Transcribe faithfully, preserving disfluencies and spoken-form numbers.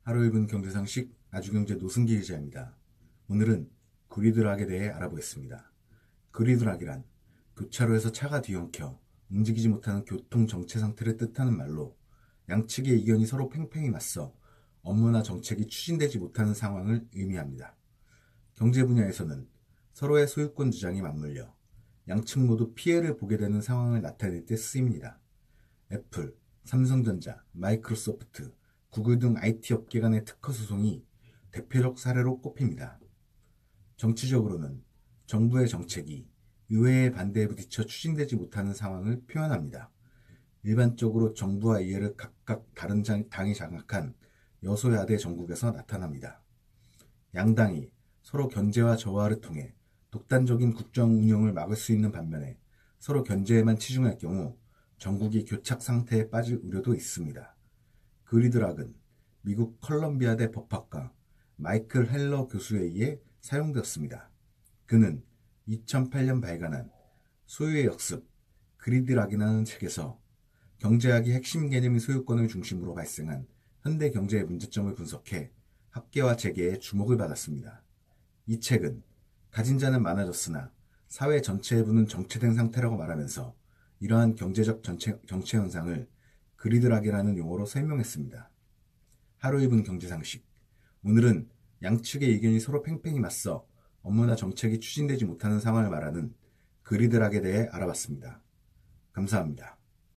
하루 일 분 경제상식 아주경제 노승기 기자입니다. 오늘은 그리드락에 대해 알아보겠습니다. 그리드락이란 교차로에서 차가 뒤엉켜 움직이지 못하는 교통 정체 상태를 뜻하는 말로 양측의 이견이 서로 팽팽히 맞서 업무나 정책이 추진되지 못하는 상황을 의미합니다. 경제 분야에서는 서로의 소유권 주장이 맞물려 양측 모두 피해를 보게 되는 상황을 나타낼 때 쓰입니다. 애플, 삼성전자, 마이크로소프트, 구글 등 아이티 업계 간의 특허 소송이 대표적 사례로 꼽힙니다. 정치적으로는 정부의 정책이 의회의 반대에 부딪혀 추진되지 못하는 상황을 표현합니다. 일반적으로 정부와 이해를 각각 다른 당이 장악한 여소야대 정국에서 나타납니다. 양당이 서로 견제와 저하를 통해 독단적인 국정 운영을 막을 수 있는 반면에 서로 견제에만 치중할 경우 전국이 교착 상태에 빠질 우려도 있습니다. 그리드락은 미국 컬럼비아대 법학과 마이클 헬러 교수에 의해 사용되었습니다. 그는 이천팔 년 발간한 소유의 역습, 그리드락이라는 책에서 경제학의 핵심 개념인 소유권을 중심으로 발생한 현대 경제의 문제점을 분석해 학계와 재계의 주목을 받았습니다. 이 책은 가진 자는 많아졌으나 사회 전체의 부는 정체된 상태라고 말하면서 이러한 경제적 전체, 정체 현상을 그리드락이라는 용어로 설명했습니다. 하루 일 분 경제상식. 오늘은 양측의 의견이 서로 팽팽히 맞서 업무나 정책이 추진되지 못하는 상황을 말하는 그리드락에 대해 알아봤습니다. 감사합니다.